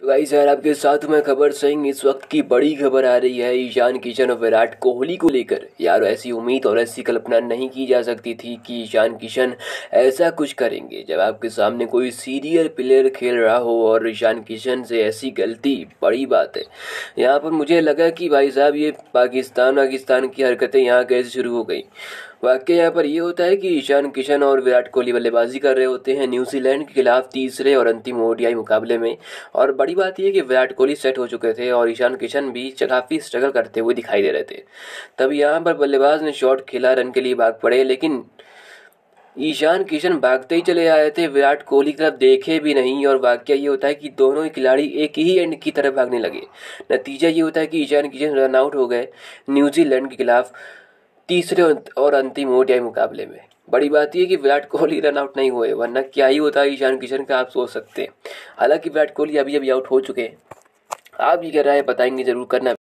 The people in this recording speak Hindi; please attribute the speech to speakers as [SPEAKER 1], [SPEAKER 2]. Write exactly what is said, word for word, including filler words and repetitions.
[SPEAKER 1] तो गाइस यार आपके साथ मैं खबर सिंह। इस वक्त की बड़ी खबर आ रही है ईशान किशन और विराट कोहली को लेकर। यार ऐसी उम्मीद और ऐसी कल्पना नहीं की जा सकती थी कि ईशान किशन ऐसा कुछ करेंगे। जब आपके सामने कोई सीनियर प्लेयर खेल रहा हो और ईशान किशन से ऐसी गलती, बड़ी बात है। यहाँ पर मुझे लगा कि भाई साहब ये पाकिस्तान पाकिस्तान की हरकतें यहाँ कैसे शुरू हो गई। वाकई यहाँ पर ये होता है कि ईशान किशन और विराट कोहली बल्लेबाजी कर रहे होते हैं न्यूजीलैंड के खिलाफ तीसरे और अंतिम ओडीआई मुकाबले में। और बड़ी बात यह कि विराट कोहली सेट हो चुके थे और ईशान किशन भी काफ़ी स्ट्रगल करते हुए दिखाई दे रहे थे। तब यहाँ पर बल्लेबाज ने शॉट खेला, रन के लिए भाग पड़े, लेकिन ईशान किशन भागते ही चले आए थे, विराट कोहली की तरफ देखे भी नहीं। और वाकया ये होता है कि दोनों ही खिलाड़ी एक ही एंड की तरफ भागने लगे। नतीजा ये होता है कि ईशान किशन रन आउट हो गए न्यूजीलैंड के खिलाफ तीसरे और अंतिम ओडीआई मुकाबले में। बड़ी बात यह कि विराट कोहली रन आउट नहीं हुए, वरना क्या ही होता है ईशान किशन का, आप सोच सकते हैं। हालांकि विराट कोहली अभी अभी आउट हो चुके हैं। आप ये कह रहे हैं बताएंगे जरूर करना।